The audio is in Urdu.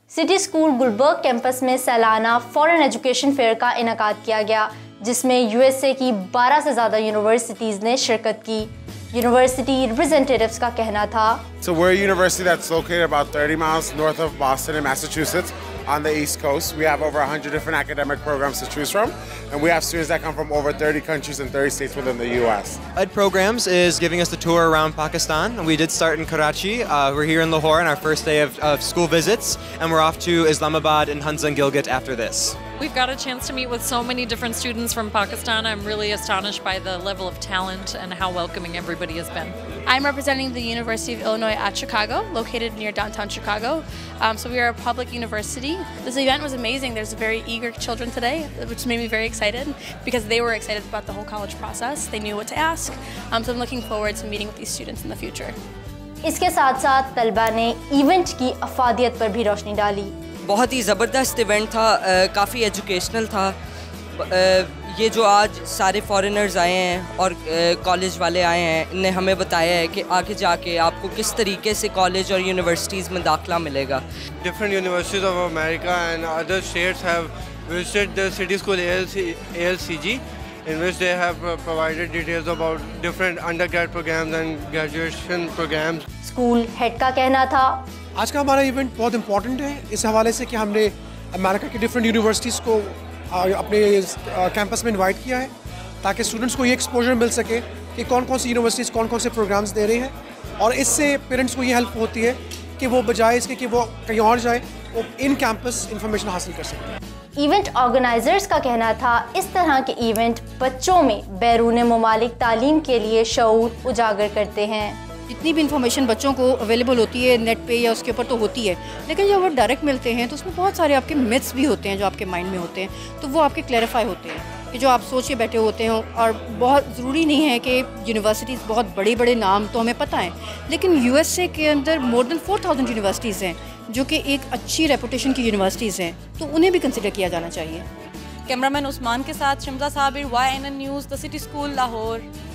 سٹی اسکول گلبرگ کیمپس میں سالانہ فورن ایجوکیشن فیئر کا انعقاد کیا گیا، جس میں USA کی 12 سے زیادہ یونیورسٹیز نے شرکت کی۔ یونیورسٹی ریپرزینٹیٹیوز کا کہنا تھا So we're a university that's located about 30 miles north of Boston in Massachusetts on the East Coast. We have over 100 different academic programs to choose from, and we have students that come from over 30 countries and 30 states within the US. Ed Programs is giving us the tour around Pakistan. We did start in Karachi. We're here in Lahore on our first day of school visits, and we're off to Islamabad and Hunza and Gilgit after this. We've got a chance to meet with so many different students from Pakistan. I'm really astonished by the level of talent and how welcoming everybody has been. I'm representing the University of Illinois at Chicago, located near downtown Chicago. So we are a public university. This event was amazing. There's very eager children today, which made me very excited because they were excited about the whole college process. They knew what to ask. So I'm looking forward to meeting with these students in the future. اس کے ساتھ ساتھ طلبہ نے ایونٹ کی افادیت پر بھی روشنی ڈالی۔ بہت ہی زبردست ایونٹ تھا، کافی ایجوکیشنل تھا۔ یہ جو آج سارے فارینرز آئے ہیں اور کالج والے آئے ہیں، ان نے ہمیں بتایا ہے کہ آگے جا کے آپ کو کس طریقے سے کالج اور یونیورسٹیز میں داخلہ ملے گا۔ Different universities of America and other states have visited the city school ALCG, in which they have provided details about different undergrad programs and graduation programs. School head کا کہنا تھا آج کا ہمارا ایونٹ بہت امپورٹنٹ ہے اس حوالے سے کہ ہم نے امریکہ کی ڈفرینٹ یونیورسٹیز کو اپنے کیمپس میں انوائٹ کیا ہے تاکہ اسٹوڈنٹس کو یہ ایکسپوجر مل سکے کہ کون کون سی یونیورسٹیز کون کون سے پروگرامس دے رہے ہیں، اور اس سے پیرنٹس کو یہ ہیلپ ہوتی ہے کہ وہ بجائے اس کے کہ وہ کہیں اور جائے، وہ ان کیمپس انفارمیشن حاصل کر سکتے ہیں۔ ایونٹ آرگنائزرز کا کہنا تھا اس طرح کے ایونٹ بچوں میں بیرون ممالک تعلیم کے لیے شعور اجاگر کرتے ہیں۔ جتنی بھی انفارمیشن بچوں کو اویلیبل ہوتی ہے نیٹ پہ یا اس کے اوپر تو ہوتی ہے، لیکن جب وہ ڈائریکٹ ملتے ہیں تو اس میں بہت سارے آپ کے متس بھی ہوتے ہیں جو آپ کے مائنڈ میں ہوتے ہیں، تو وہ آپ کے کلیریفائی ہوتے ہیں کہ جو آپ سوچ کے بیٹھے ہوتے ہیں۔ اور بہت ضروری نہیں ہے کہ یونیورسٹیز بہت بڑے بڑے نام تو ہمیں پتہ ہیں، لیکن USA کے اندر مور دین 4000 یونیورسٹیز ہیں جو کہ ایک اچھی ریپوٹیشن کی یونیورسٹیز ہیں، تو انہیں بھی کنسیڈر کیا جانا چاہیے۔ کیمرہ مین عثمان کے ساتھ Shamza Sabir, YNN news, the city school Lahore.